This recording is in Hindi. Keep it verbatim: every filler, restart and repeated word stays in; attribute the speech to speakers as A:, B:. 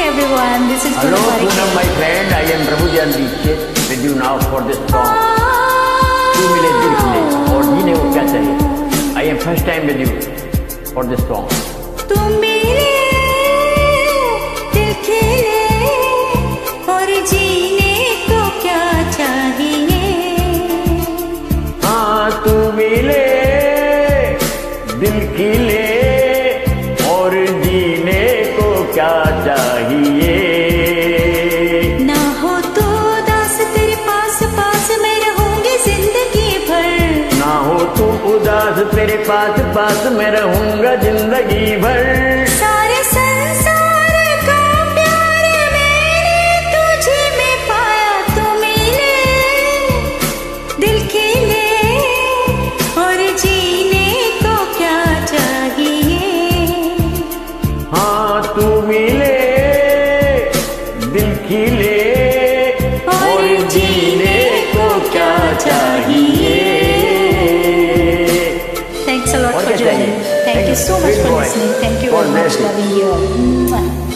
A: everyone. This is
B: Hello,
A: Punam,
B: my friend. I am Prabhu Dixit with you now for this song. तू मिले दिल खिले और जीने को क्या चाहिए. I am first time with you for this song.
A: तू मिले दिल खिले और जीने को क्या चाहिए.
B: हाँ, तू मिले दिल खिले और जीने को क्या चाहिए.
A: ना हो तो उदास तेरे पास पास मैं रहूंगी जिंदगी भर.
B: ना हो तू उदास तेरे पास पास मैं रहूंगा जिंदगी भर.
A: सारे संसार का प्यार मैंने तुझे में पाया. तू मिले दिल खिले और जीने को क्या चाहिए.
B: हाँ, तू मिले दिल खिले और जीने को क्या चाहिए.
A: Thanks a lot for joining. Thank you so much for listening. Thank you very much. Loving you all.